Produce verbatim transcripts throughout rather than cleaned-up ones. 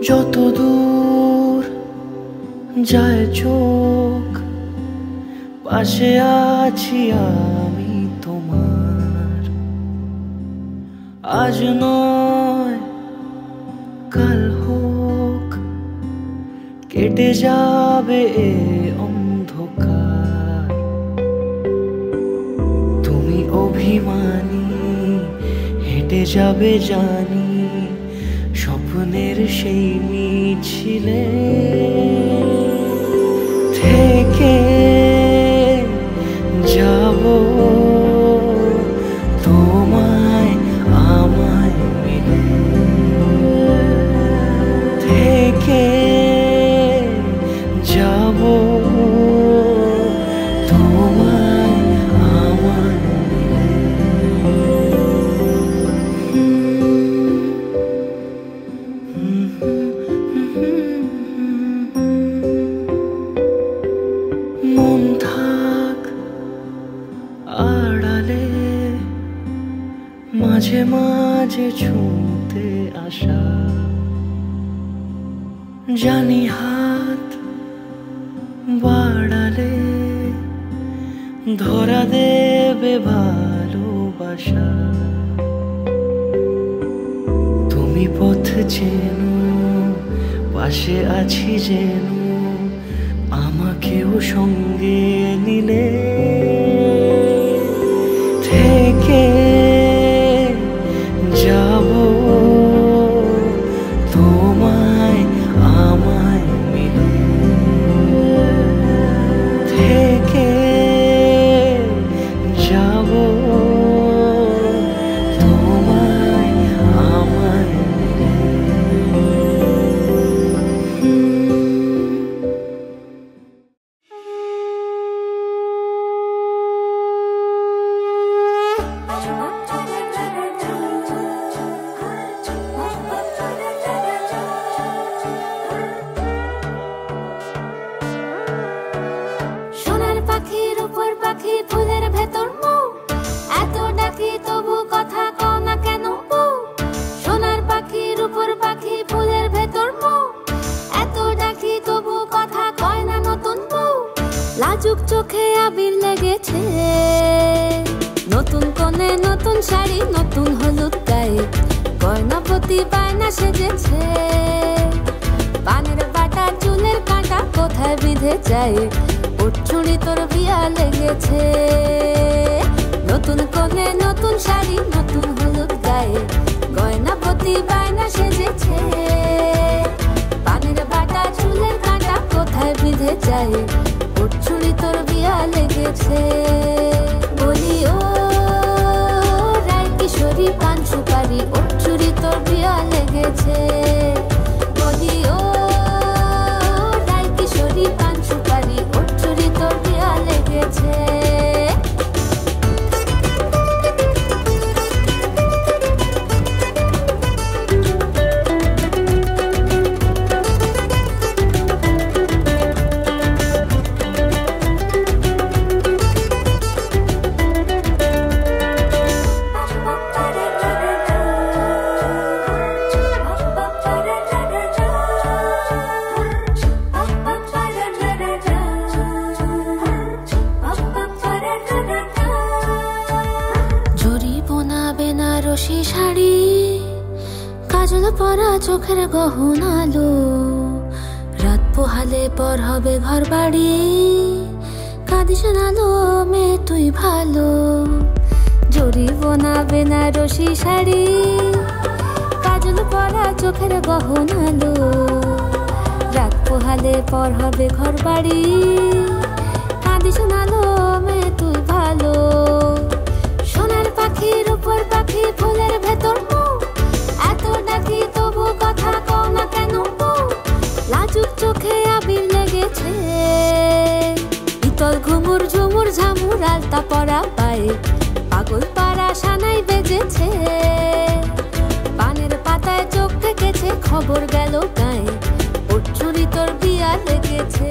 যত দূর যায় চোখ পাশে আছি আমি তোমার। আজ নয় কাল হোক কেটে যাবে এ অন্ধকার। তুমি অভিমানী হেঁটে যাবে জানি স্বপ্নের সেই মিছিলে থেকে যাব তোমায় আমায় মিলে থেকে যাব তোমায় আমায় মিলে। মন থাক আড়ালে মাঝে মাঝে ছুঁতে আসা জানি হাত বাড়ালে ধরা দেবে ভালোবাসা। তুমি পথ চেনো পাশে আছি যেন আমাকেও সঙ্গে নিলে থেকে যাব তোমায় আমায় মিলে থেকে যাব তোমায় আমায় মিলে। সোনার পাখির উপর পাখি ফুলের ভেতর মৌ, এত ডাকি তবু কথা কও না কেন বউ। সোনার পাখির উপর পাখি ফুলের ভেতর মৌ, এত ডাকি তবু কথা কয় না নতুন বউ। লাজুক চোখে আবির লেগেছে, নতুন কোণে নতুন শাড়ি নতুন হলুদ গায়ে, গয়না প্রতি বায়না সেজেছে। পানের বাটা চুলের কাঁটা কোথায় বিঁধে যায়, উঠছুড়ি তোর বিয়া লেগেছে। নতুন কোণে নতুন শাড়ি নতুন হলুদ গায়ে, গয়না প্রতি বায়না সেজেছে। পানের বাটা চুলের কাঁটা কোথায় বিঁধে যায়, উঠছুড়ি তোর বিয়া লেগেছে। বলি ও রায় কিশোরী পান সুপারি, উঠছুড়ি তোর বিয়া লেগেছে। বলি ও রায় কিশোরী পান সুপারি, উঠছুড়ি তোর বিয়া লেগেছে। বেনারসি শাড়ি কাজল পরা চোখের গহনালো, রাত পোহালে পর হবে ঘর বাড়ি, কাঁদিস নালো মেয়ে তুই ভালো। জরি বোনা বেনারসি শাড়ি কাজল পরা চোখের গহনালো, রাত পোহালে পর হবে ঘর বাড়ি, কাঁদিস নালো মেয়ে তুই ভালো। সোনার পাখির উপর পাখি ফুলের ভেতর মৌ, এত ডাকি তবু কথা কও না কেন বউ। লাজুক চোখে আবির লেগেছে, ইতল ঘুমুর ঝুমুর ঝামুর আলতা পরা পায়ে, পাগল পাড়া সানাই বেজেছে। পানের পাতায় চোখ থেকেছে খবর গেল গায়ে, উঠছুড়ি তোর বিয়া লেগেছে।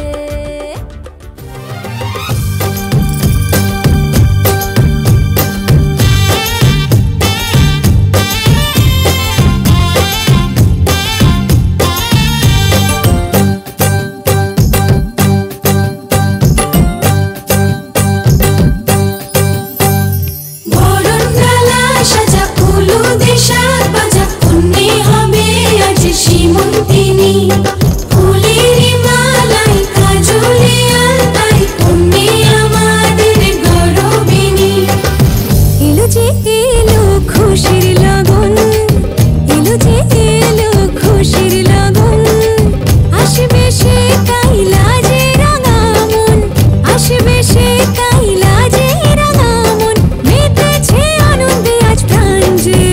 এলো খুশির লগন, এলো যে এলো খুশির লগন। আসবে সে কাইলা যে রাঙা মন, আসবে সে কাইলা যে রাঙা মন। মেতেছে আনন্দে আজ প্রাণ যে।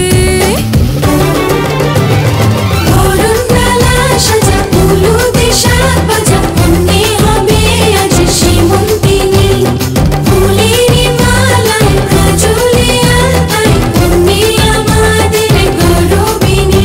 বরণ ডালা সাজা উলুদে সাত বাজা, মনে হবে আজ সীমন্তিনী। ফুলেরই মালায় কাজলে আলতায়, তুমি আমাদের গৌরবিনী।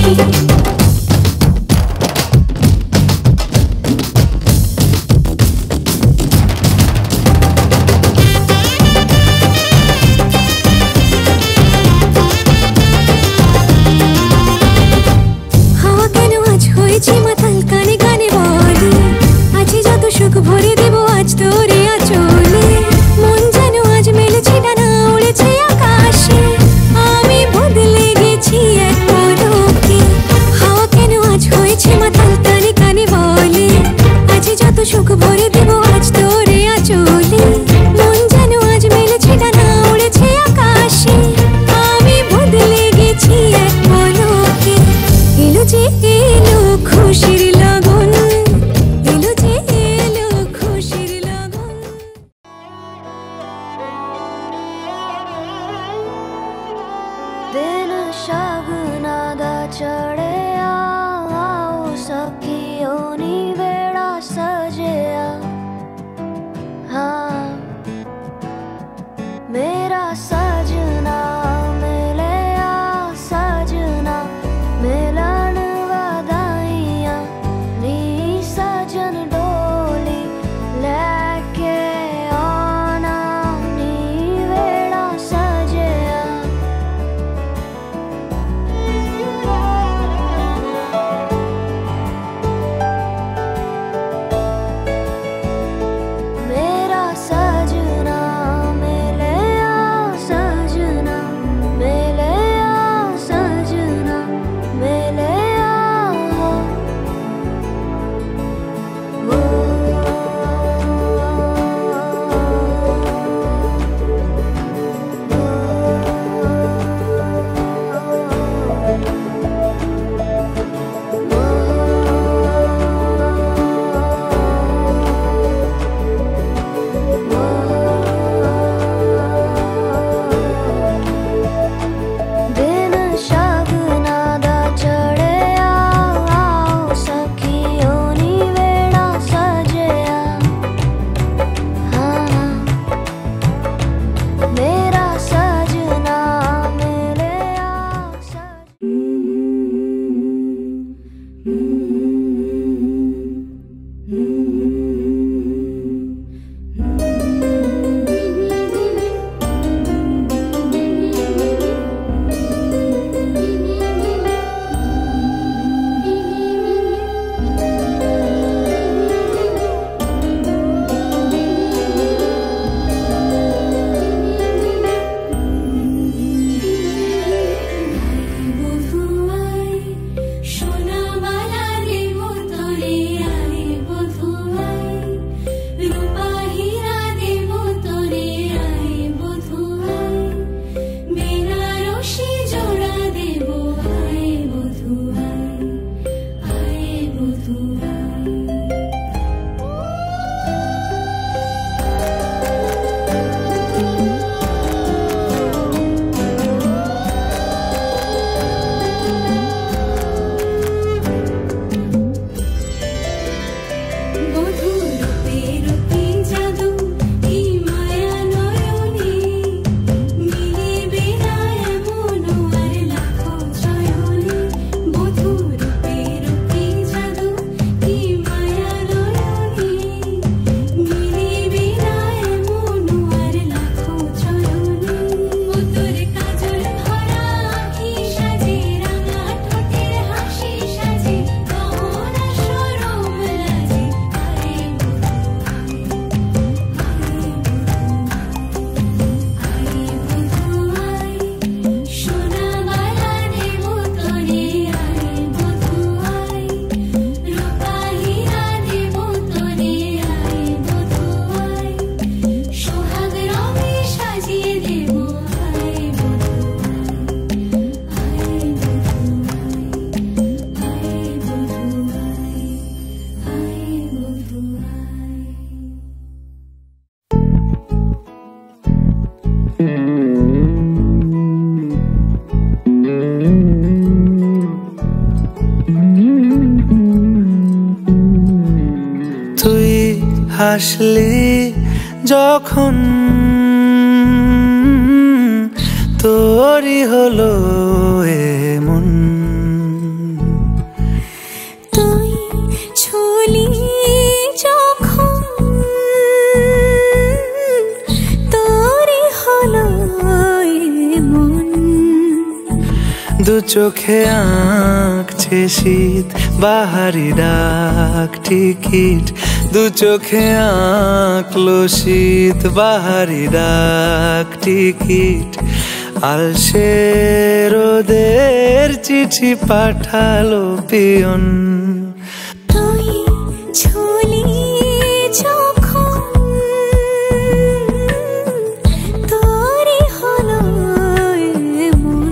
হাওয়া কেন আজ হয়েছে মাতাল, কানে কানে বলে আছে যত সুখ ভরে দেব আজ তোরে আঁচলে। মন যেন আজ মেলেছে ডানা, উড়েছে আকাশে, আমি বদলে গেছি এক পলকে। হাওয়া কেন আজ হয়েছে মাতাল, কানে কানে বলে আছে যত সুখ ভরে দেব আজ তোরে আঁচলে। মন যেন আজ মেলেছে ডানা, উড়েছে আকাশে, আমি বদলে গেছি এক পলকে। এলো যে এলো খুশির লগন, এলো যে এলো খুশির লগন। दिन शगुना दा चढ़िया, आओ सखियों नी बेड़ा सजिया। हाँ मेरा सजना मिलिया, सजना मिलन वधाइयां। नी सजन डोली लेके आना, नी बेड़ा सजिया। मेरा सजना मिलिया, सजना मिलिया, सजना मिलिया। वो दिन शगुना दा चढ़िया, आओ सखियों नी बेड़ा सजिया। हाँ मेरा सजना मिलिया, হাসলি যখন তোরই হলো এমন, তুই ছুলি যখন তোরই হলো এমন। দু চোখে আঁকছে শীত বাহারি ডাক টিকিট, দু চোখে আঁকলো শীত বাহারি ডাক টিকিট। আলসে রোদের চিঠি পাঠালো পিয়ন, তুই ছুলি যখন তোরই হলো এমন।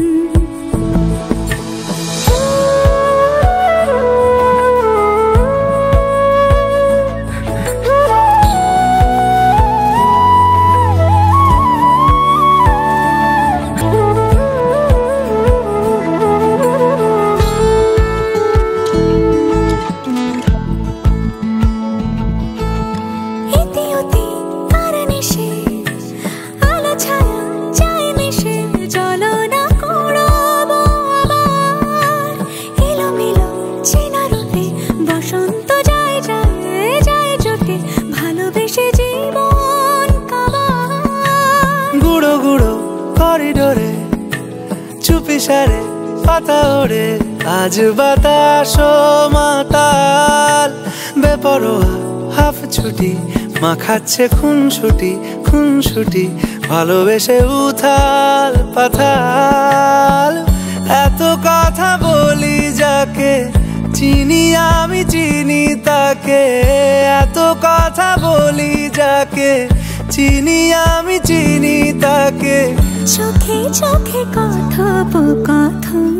গুঁড়ো গুঁড়ো করিডোরে চুপি সারে পাতা ওড়ে, আজ বাতাস মাতাল বেপরোয়া হাফ ছুটি, মাখাচ্ছে খুন ছুটি খুন ছুটি, ভালোবেসে উথাল পাথাল। এত কথা বলি যাকে চিনি আমি চিনি তাকে, এত কথা বলি যাকে চিনি আমি চিনি তাকে। চোখে চোখে কথোপকথন,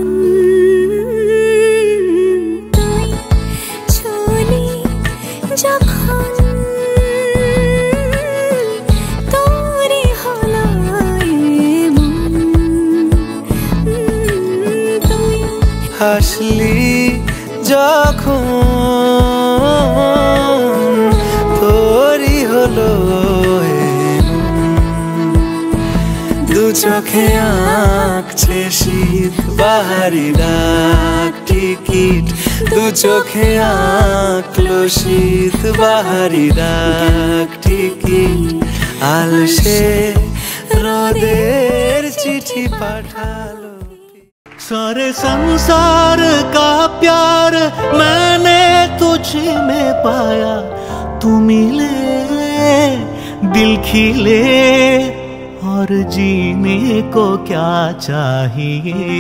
তুই ছুলি যখন তোরই হলো এমন। তুই হাসলি যখন তোরই হলো দু চোখে আঁকছে শীত বাহারি ডাক টিকিট, দু চোখে আঁকলো শীত বাহারি ডাক টিকিট। আলসে রোদের চিঠি পাঠালো। सारे संसार का प्यार मैंने तुझ में पाया, तू मिले दिल खिले और जीने को क्या चाहिए।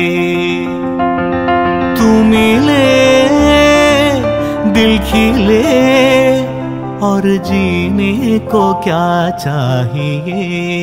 तू मिले दिल खिले और जीने को क्या चाहिए।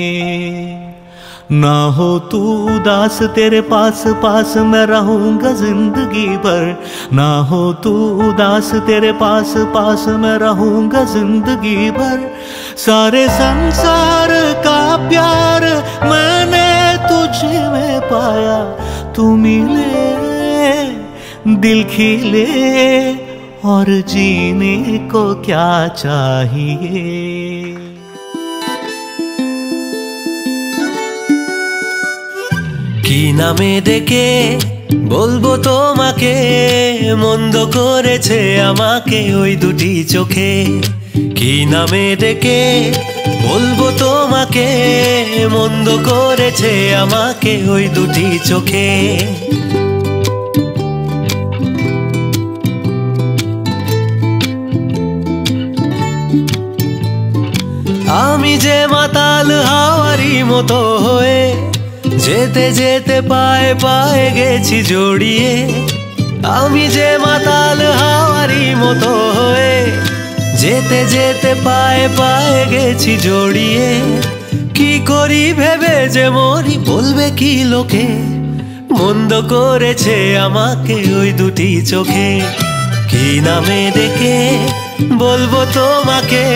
ना हो तू उदास तेरे पास पास मैं रहूंगा जिंदगी भर, ना हो तू उदास तेरे पास पास मैं रहूंगा जिंदगी भर। सारे संसार का प्यार मैंने तुझ में पाया, तू मिले दिल खिले और जीने को क्या चाहिए। কি নামে ডেকে বলবো তোমাকে, মন্দ করেছে আমাকে ওই দুটি চোখে। কি নামে ডেকে বলবো তোমাকে, মন্দ করেছে আমাকে ওই দুটি চোখে। আমি যে মাতাল হাওয়ারি মতো হয়ে যেতে যেতে পায়ে পায়ে গেছি জড়িয়ে। আমি যে মাতাল হাওয়ারি মতো হয়ে যেতে যেতে পায়ে পায়ে গেছি জড়িয়ে। কি করি ভেবে যে মরি বলবে কি লোকে, মন্দ করেছে আমাকে ওই দুটি চোখে। কি নামে ডেকে বলবো তোমাকে।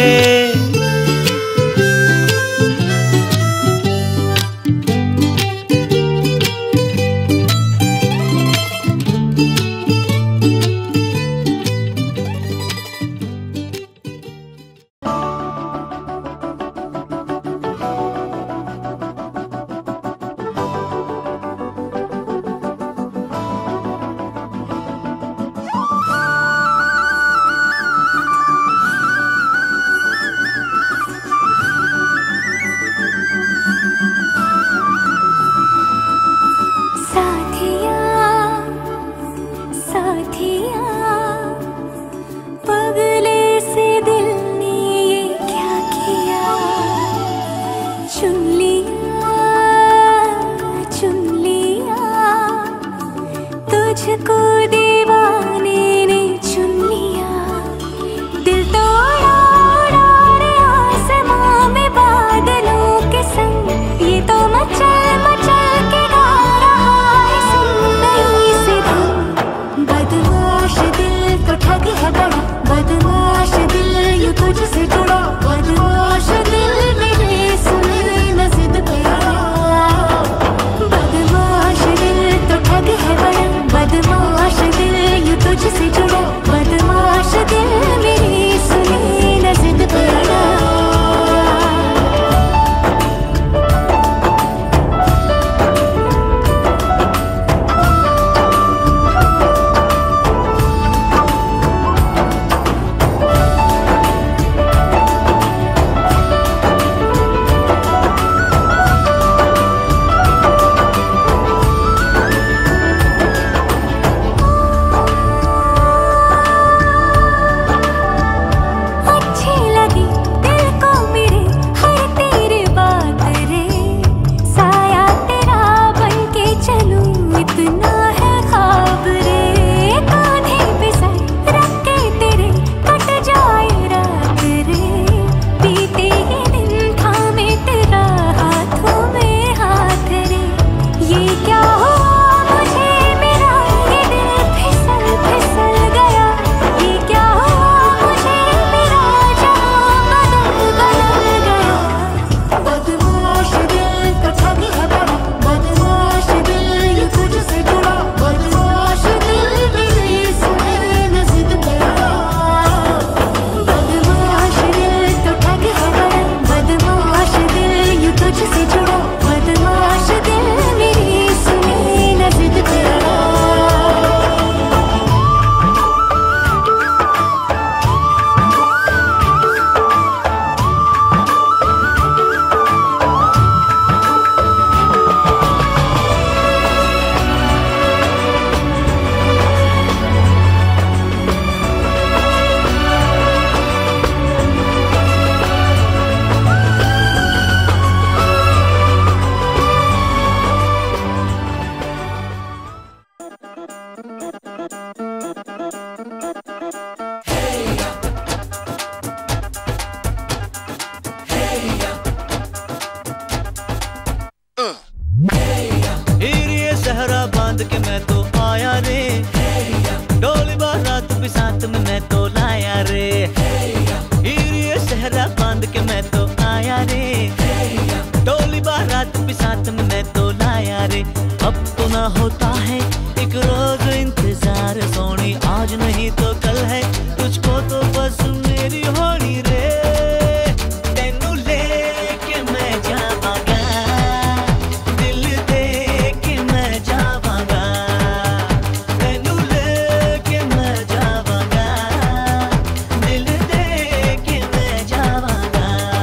ना होता है एक रोज इंतजार सोनी, आज नहीं तो कल है तुझको तो बस मेरी होनी रे। तेनू लेके मैं जावांगा, दिल दे के मैं जावांगा, तेनू लेके मैं जावांगा, दिल दे के मैं जावांगा।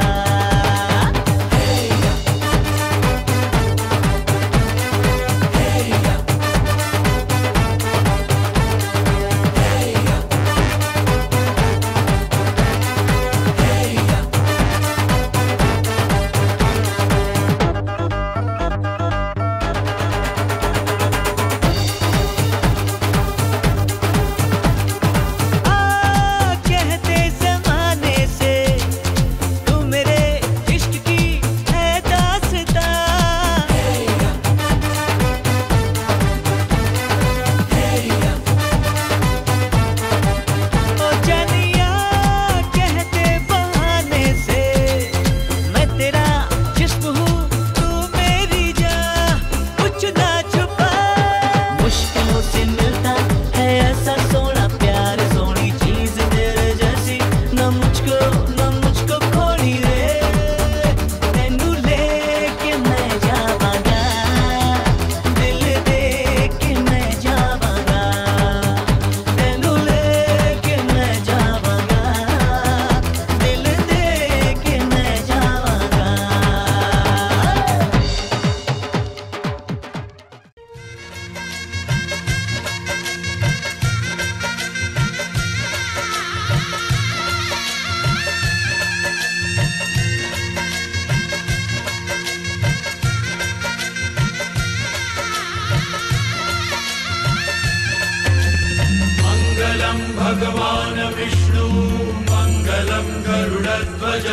भगवान विष्णु मंगलम गरुड़ध्वज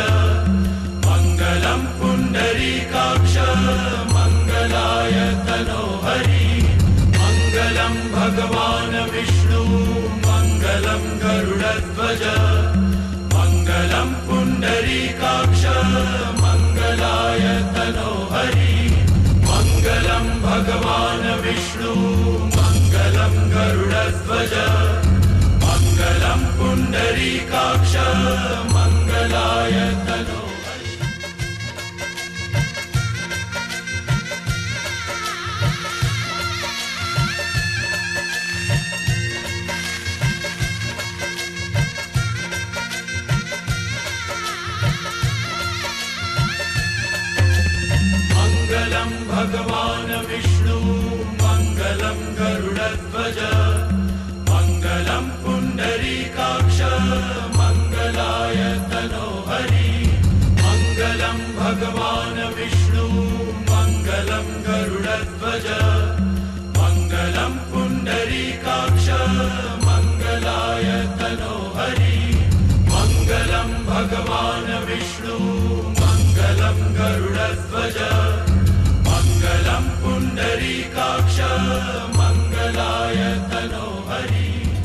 मंगलम पुंडरीकाक्ष मंगलाय तनोहरि। मंगलम भगवान विष्णु मंगलम गरुड़ध्वज मंगलम पुंडरीकाक्ष मंगलाय तनोहरि। मंगलम भगवान विष्णु मंगलम गरुड़ध्वज मंगलम पुंडरीकाक्ष मंगलाय तनोहरि। मंगलम भगवान विष्णु मंगलम गरुड़ध्वज मंगलम पुंडरीकाक्ष मंगलाय तनोहरि। मंगलम भगवान विष्णु मंगलम गरुड़ध्वज मंगलम पुंडरीकाक्ष मंगलाय तनोहरि। मंगलम भगवान विष्णु मंगलम गरुड़ध्वज मंगलम पुंडरीकाक्ष मंगलाय तनोहरि।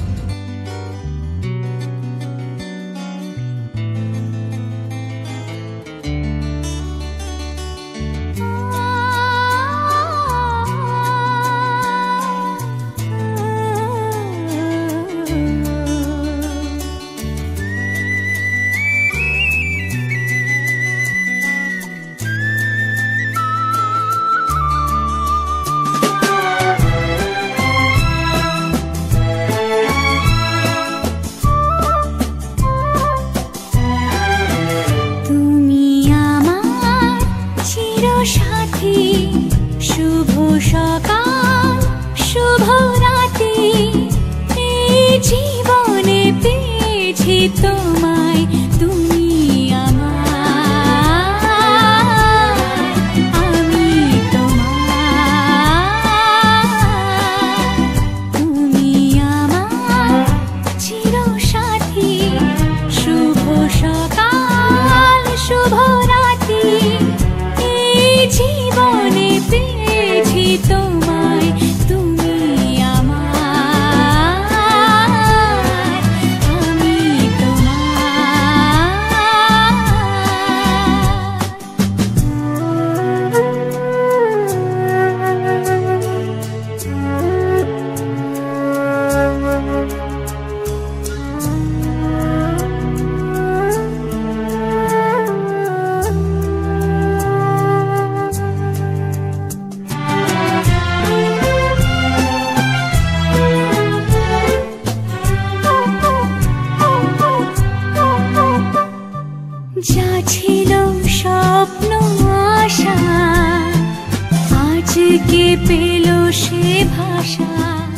তোমায় তুমি আমার, আমি তোমার, তুমি আমার চিরসাথী। শুভ সকাল শুভ রাতি, এই জীবনে পেয়েছি তোমায় তুমি আমার, আমি তোমার। কে পেল সে ভাষা।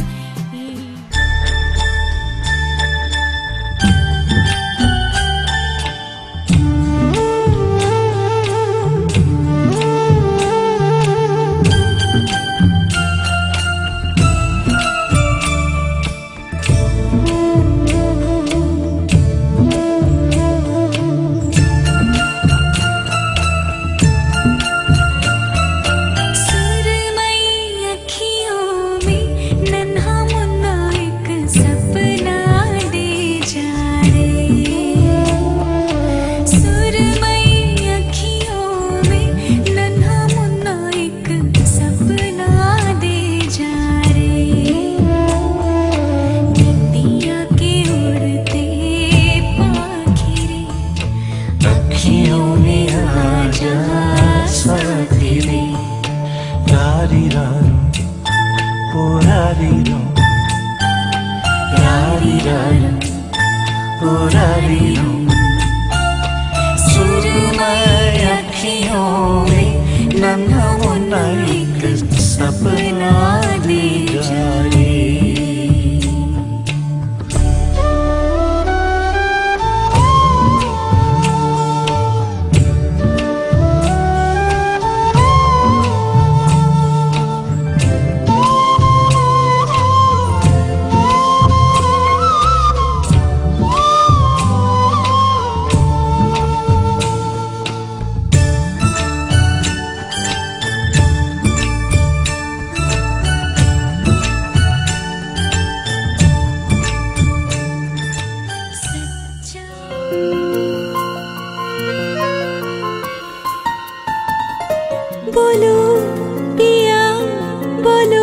बोलो पिया बोलो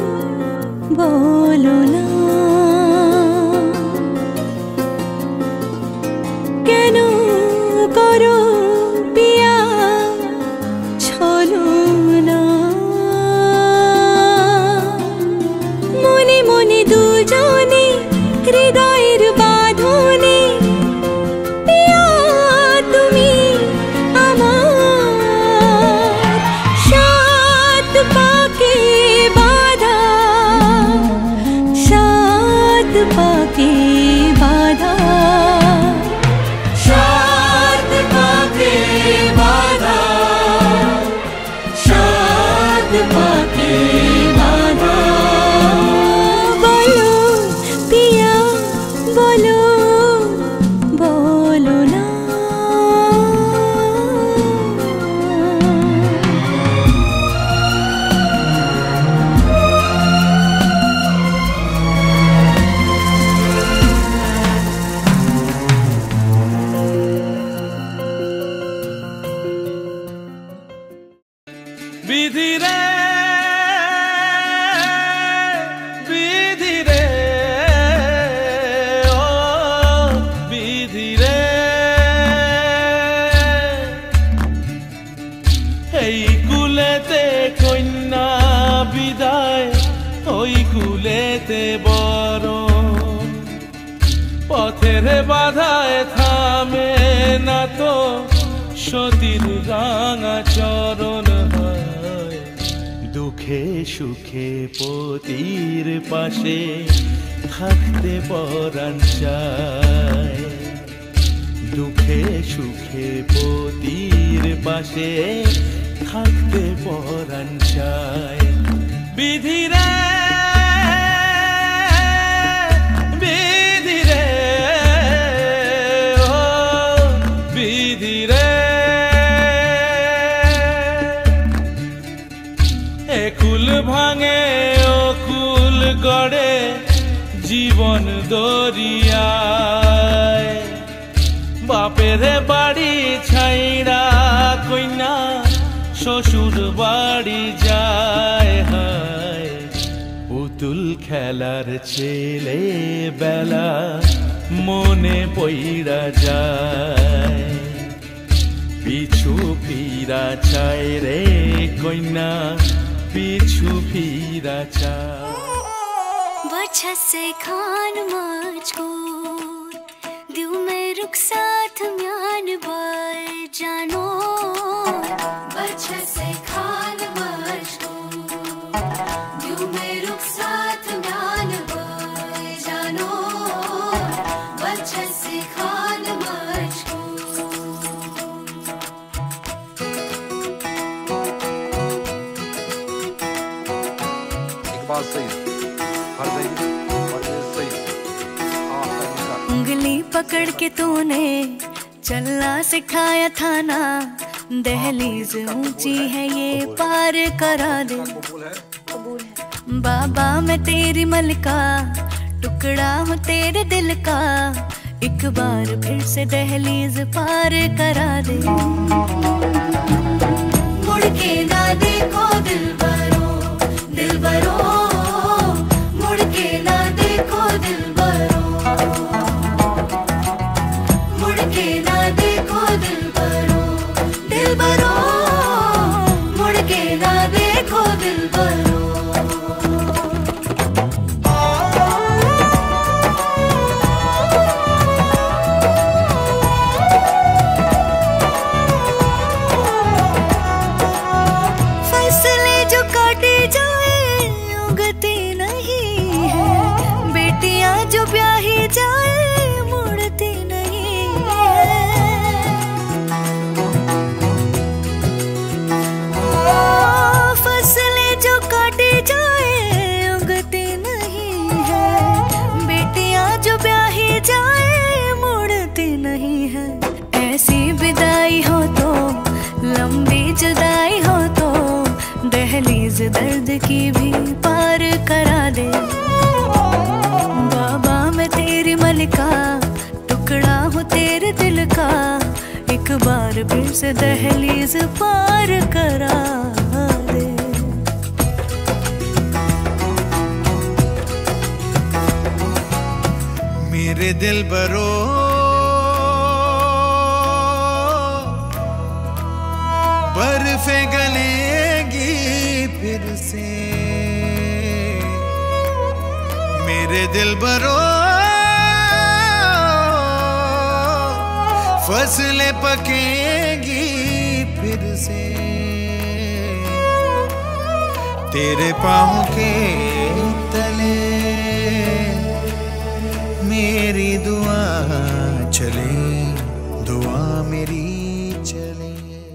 बोलो ना केनो करो पिया छलो ना मने मने दुजने हृदयेर बाँधने पिया तुमी पाके बाधा साथ पाके बाधा साथ पाके बाधा साथ पाके बाधा बोलो पिया बोलो बोलो ना विधि रे विधि रे ओ विधि रे এই কুলেতে কন্যা বিদায় ওই কুলেতে বরণ পথের বাধায় থামে না তো সতীর রাঙা চরণ দুঃখে সুখে পতির পাশে থাকতে পরাণ চায় দুঃখে সুখে পতির পাশে থাকতে পরাণ চায় বিধি রে বিধি রে ও বিধি রে কুল ভাঙে ও কুল গড়ে জীবন দরিয়ায় বাপের বাড়ি ছাইড়া কইনা শ্বশুর বাড়ি যায় হায় পুতুল খেলার ছেলে বেলা মনে পইড়া যায় পিছু ফিরা চায় রে কইনা পিছু ফিরা চায় बच्चा से खान मुझको दिल में रुक साथ म्यान बाय जानो बच्चा से खान मुझको क्यों मैं रुखसात म्यान बाय जानो बचसे खान मुझको। एक बात सही हर सही और ये सही उंगली पकड़ के तूने चलना सिखाया था ना, दहलीज ऊंची है ये पार करा दे। बाबा मैं तेरी मलका, टुकड़ा हूँ तेरे दिल का, एक बार फिर से दहलीज पार करा दे। मुड़ के ना देखो दिलबरो दिलबरो, मुड़ के ना देखो दिलबरो, मुड़ के ना देखो दिलबरो दिलबरो, मुड़ के ना देखो दिलबरो। फैसले जो काटे जाए उगती नहीं है, बेटियां जो ब्याही जाए मुड़ती नहीं है। ओ, फसले जो काटे जाए उगती नहीं है, बेटियां जो ब्याही जाए मुड़ती नहीं है। ऐसी विदाई हो तो लंबी जुदाई हो तो दहलीज दर्द की भी पार करा दे। बाबा मैं तेरी मलका, टुकड़ा हूँ तेरे दिल का, एक बार फिर से दहलीज पार करा दे। मेरे दिल बरो बर्फे गलेगी फिर से, मेरे दिल बरो फसलें पकेगी फिर से, तेरे पाँव के तले मेरी दुआ चले, दुआ मेरी चले।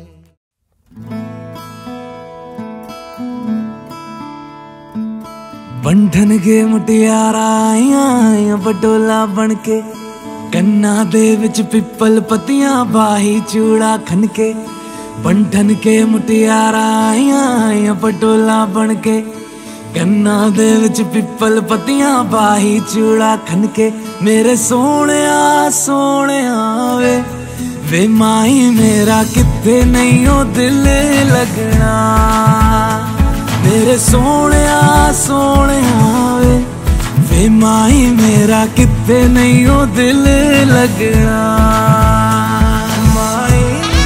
बंधन के मुटियारा आइया बडोला बन के, कन्ना दे विच पिपल पतियां बाही चूड़ा खनके। बंधन के मुटियारा आइया बडोला बन के, कन्ना दे विच पिपल पतियां बाही चूड़ा खनके। मेरे सोहणिया सोहणिया वे वे माई मेरा किथे नहीं ओ दिल लगना। मेरे सोहणिया सोहणिया वे वे माई मेरा किथे नहीं ओ दिल लगना। माई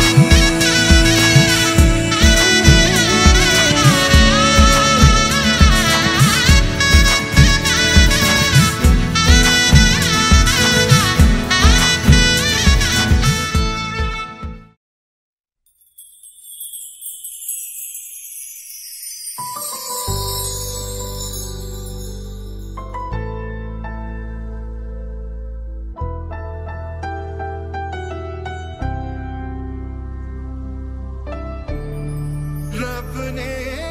रब ने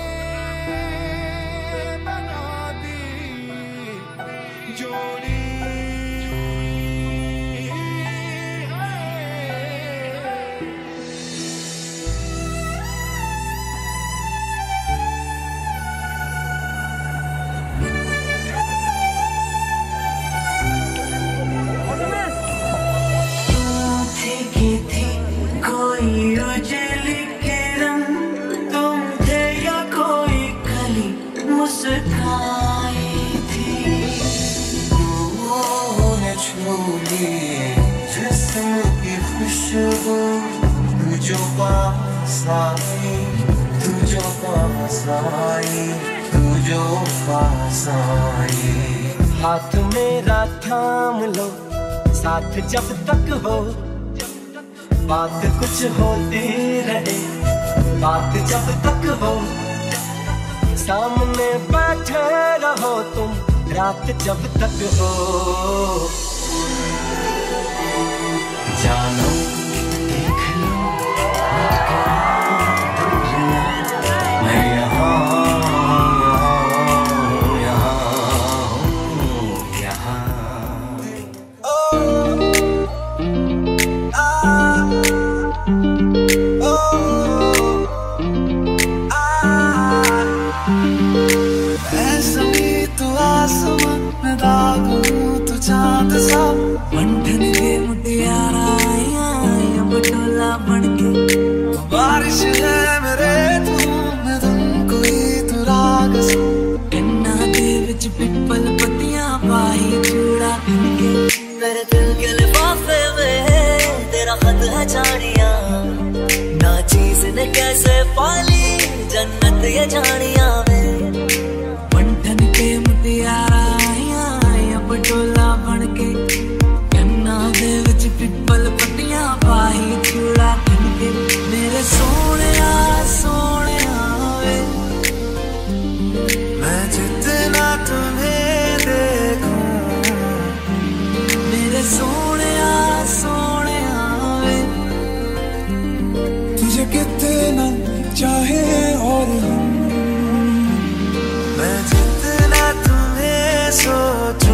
बना दी जोड़ी थी थी कोई उजली किरण, तुम थे या कोई कली मुस्काई थी। तूने छू ली जिस्म की खुशबू, तू जो पास आई, तू जो पास आई, तू जो पास आई। हाथ मेरा थाम लो साथ जब तक हो, बात कुछ होती रहे बात जब तक हो। सामने बैठे रहो तुम रात जब तक हो। जानो देख लो मैं यहाँ चांद सा बंधन के मुटियारा आया बटोला बनके। बारिश है मेरे धूम धुन कोई तू राग सा कन्ना दे विच पिपल पत्तियां पाही चूड़ा बनके। मेरे दिल के लिफाफे में तेरा खत है जानिया ना चीज ने कैसे पाली जन्नत ये जानिया में। बंधन के मुटियारा बटोला बनके कन्ना दे विच पिपल पट्टियां पाही चूड़ा बनके। मेरे सोनिया सोनिया वे मैं जितना तुम्हें देखूं। मेरे सोनिया सोनिया वे तुझे कितना चाहे और हम मैं जितना तुम्हें सोचूं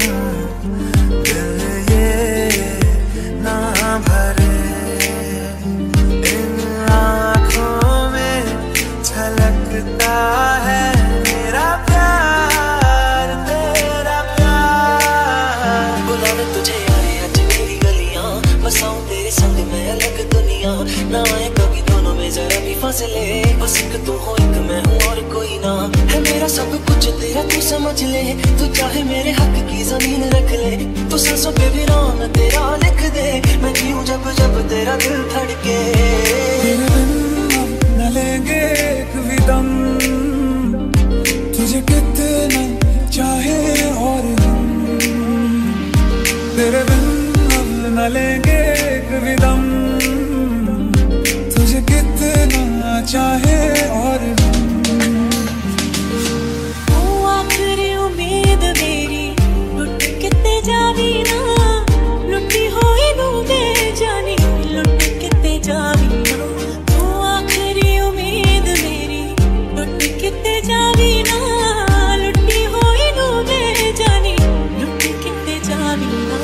ना आए कभी दोनों में जरा भी फासले। बस एक तू हो एक मैं हूँ और कोई ना है मेरा सब कुछ तेरा तू समझ ले। तू चाहे मेरे हक की जमीन रख ले तू सांसों पे भी नाम तेरा लिख दे। मैं जीऊं जब जब तेरा दिल धड़के। तेरे बिन न लेंगे एक भी दम तुझे कितना चाहे और हम। तेरे बिन न लेंगे एक भी दम कितना चाहे और तू आखिरी उम्मीद मेरी लुट किते जावी ना लुटी होई नू दे जानी लुट किते जावी ना। तू आखिरी उम्मीद मेरी लुट किते जावी ना लुटी होई नू दे जानी लुट किते जावी ना।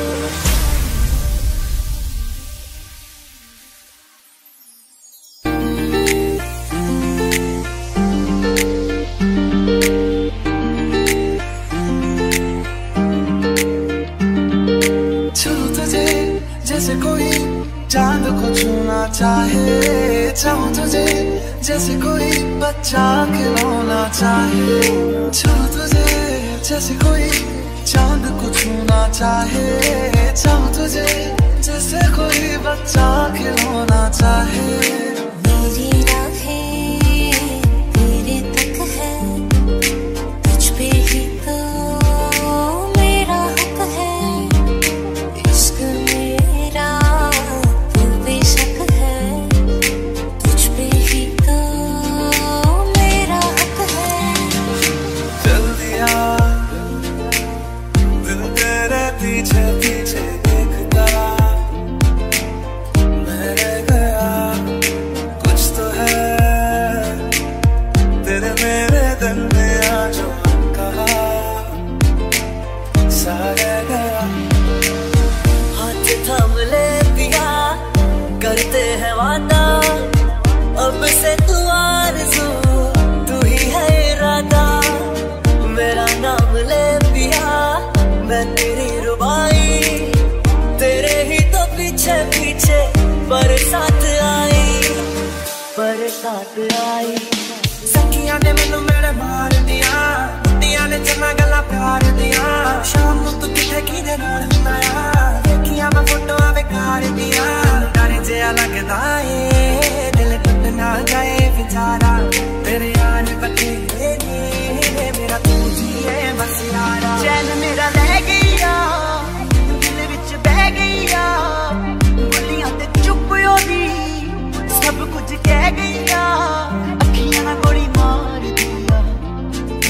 जैसे कोई चांद को छूना चाहे चाहूं तुझे जैसे कोई बच्चा खिलौना चाहे। छूं तुझे जैसे कोई चांद को छूना चाहे चाहूं तुझे जैसे कोई बच्चा खिलौना चाहे। मेरी राहें तेरे तक है तुझ पे ही तो मेरा हक है। इश्क मेरा तू बेशक है तुझ पे ही तो मेरा हक है। चल दिया दिल तेरे पीछे पीछे देखता मैं रह गया। कुछ तो है तेरे मेरे दिल में आज कहा सा रह गया। हाथ थाम ले पिया करते हैं वादा अब से तू आरज़ू तू ही है इरादा। मेरा नाम ले पिया मैं तेरी रुबाई तेरे ही तो पीछे पीछे बरसात आई बरसात आई। सखियां ने मैनू मेरे मार दिया दिया ने चना गला प्यार दिया शाम तू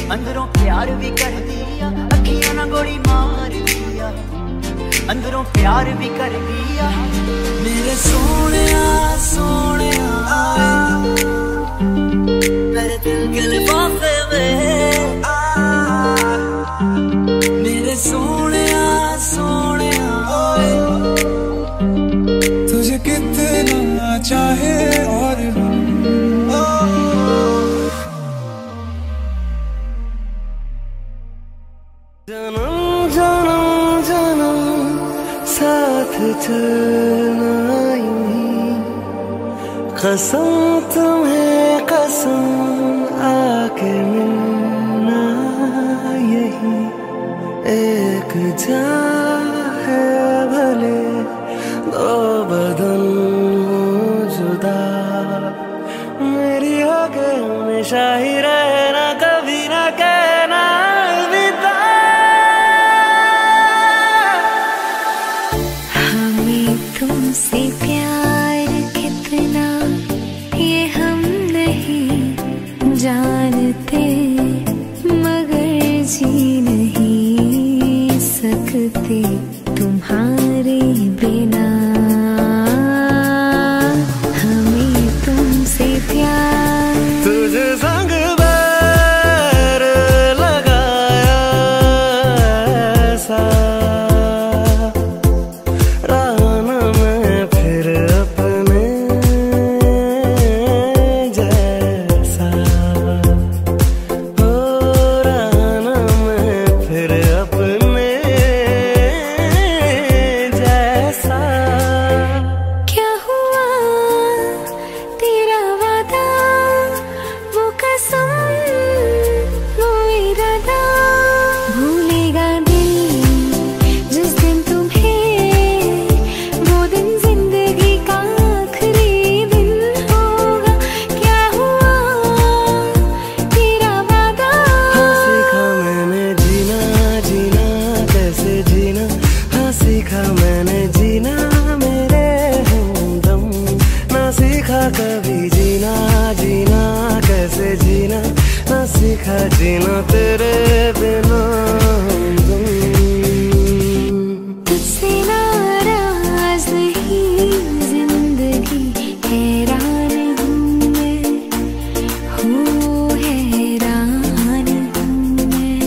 अंदरों प्यार भी कर दिया, अखियां ना गोली मार दिया, अंदरों प्यार भी कर दिया। मेरे सोने सोने मेरे दिल के लिफाफे में, मेरे सोने सोने तुझे कितना चाहे और जन्म जन्म जन्म साथ चलना यूं ही, कसम तुम्हें कसम आके मिलना यही, एक जान है भले दो बदन जुदा, मेरी होके हमेशा ही रहना, कभी ना कहना अलविदा। हमें तुमसे प्यार कितना ये हम नहीं जानते, मगर जी नहीं सकते तुम्हारे बिना। हमें तुमसे प्यार, तुझे संग बैर लगाया ऐसा, रहना मैं फिर अपने जैसा, हो रहना मैं फिर अपने जैसा। क्या हुआ तेरा वादा, वो कसम वो इरादा, भूलेगा दिल जिस दिन तुम्हें, वो दिन जिंदगी का आखिरी दिन होगा। क्या हुआ तेरा वादा, हाँ सीखा मैंने जीना जीना कैसे जीना, हाँ सीखा मैंने जीना मेरे हमदम, ना सीखा कभी जीना जीना कैसे जीना, ना सीखा जीना तेरे बिना हमदम। तुझसे नाराज नहीं जिंदगी, हैरान हूँ मैं, हूँ हैरान हूँ मैं,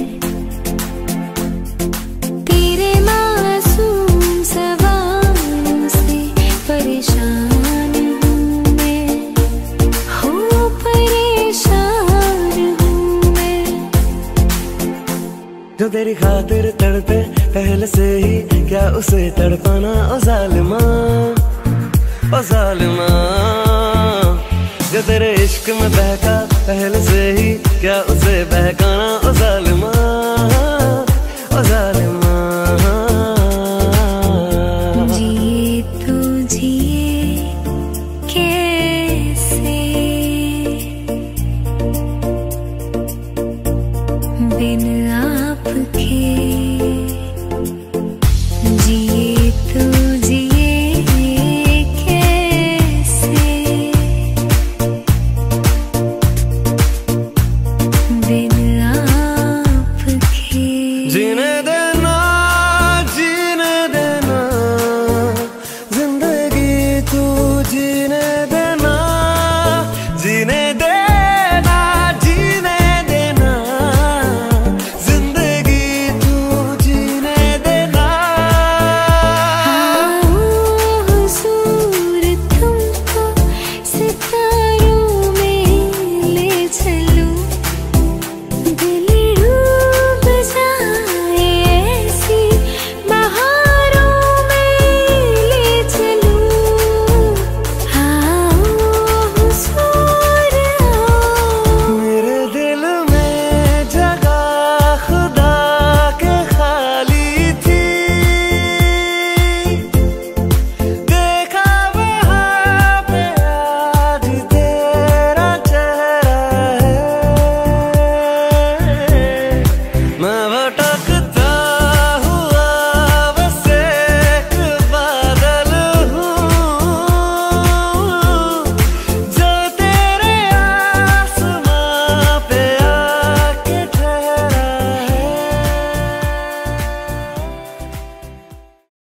तेरे मासूम सवालों से परेशान हूँ मैं, हूँ परेशान हूँ मैं। जो तेरी खातिर तड़पे पहले से ही, क्या उसे तड़पाना ओ जालिमा, ओ जालिमा। जो तेरे इश्क में बहका पहले से ही, क्या उसे बहकाना ओ जालिमा, ओ जालिमा। जिए तो जिए कैसे बिन आपके,